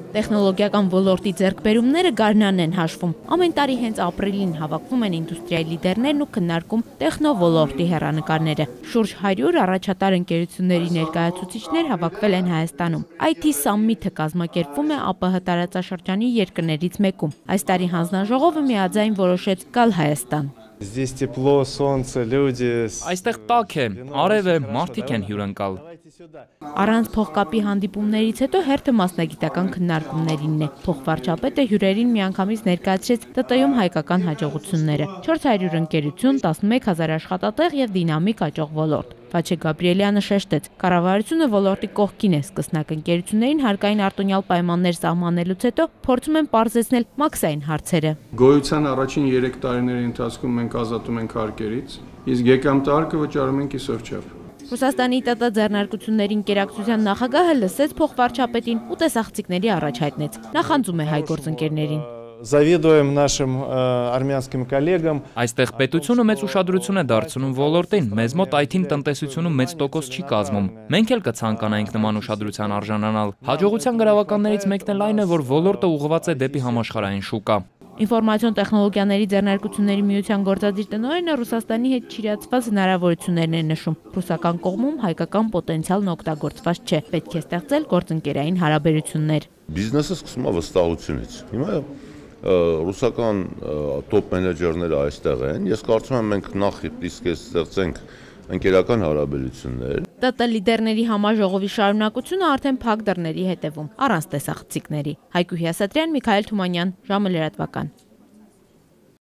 Տեխնոլոգիական ոլորտի ձեռքբերումները գարնան են հաշվում։ Ամեն տարի հենց ապրիլին հավաքվում են ինդուստրիայի լիդերներն ու քննարկում տեխնոլորտի հեռանկարները։ Շուրջ 100 առաջատար ընկերությունների ներկայացուցիչներ հավաքվել են Հայաստանում։ IT Summit-ը կազմակերպվում է ԱՊՀ տարածաշրջանի երկրներից մեկում։ Այս տարի հանձնաժողովը միաձայն որոշեց գալ Հայաստան։ Здесь тепло, солнце, люди. Այստեղ տաք է, արև է, մարդիկ են հյուրընկալ։ Առանց փողկապի հանդիպումներից հետո հերթը մասնագիտական քննարկումներինն է։ Փոխվարչապետը հյուրերին միանգամից ներկայացրեց ՏՏ-ում հայկական հաջողությունները։ 400 ընկերություն, 11000 աշխատատեղ եւ դինամիկ աճող ոլորտ։ Վաչե Գաբրիելյանը շեշտեց, կառավարությունը ոլորտի կողքին է, սկսնակ ընկերություններին հարկային արտոնյալ պայմաններ սահմանելուց հետո փորձում են պարզեցնել մաքսային հարցերը։ Գոյության առաջին 3 տարիների ընթացքում մենք ազատում ենք հարկերից, իսկ եկամտարկը վճարում ենք իսօրչափ։ Ռուսաստանի ՏՏ ձեռնարկությունների ընկերակցության նախագահը լսեց փոխվարչապետին ու տեսախցիկների առաջ հայտնեց։ Նախանձում է հայ գործընկերներին։ Завидуем нашим армянским коллегам. Այստեղ պետությունը մեծ ուշադրություն է դարձնում ոլորտին, մեզ մոտ IT-ին տնտեսությունում մեծ տոկոս չի կազմում։ Մենք էլ կցանկանայինք նման ուշադրության արժանանալ։ Հաջողության գրավականներից մեկն էլ այն է, որ ոլորտը ուղղված է դեպի համաշխարհային շուկա։ Ինֆորմացիոն տեխնոլոգիաների ձեռնարկությունների միության գործադիր տնօրենը Ռուսաստանի հետ չիրացված հնարավորություններն է նշում։ Ռուսական կողմում հայկական պոտենցիալն օգտագործված չէ։ Պետք է ստեղծել գործընկերային հարաբերություններ։ Բիզնեսը սկսում է վստահությունից։ Հիմա ռուսական տոպ մենեջերները այստեղ են։ Ես կարծում եմ մենք նախ իսկ ստեղծենք ընկերական հարաբերություններ։ ՏՏ լիդերների համաժողովի շարունակությունը արդեն փակ դռների հետևում, առանց տեսախցիկների։ Հայկուհի Ասատրյան, Միքայել Թումանյան, ժամը լրատվական։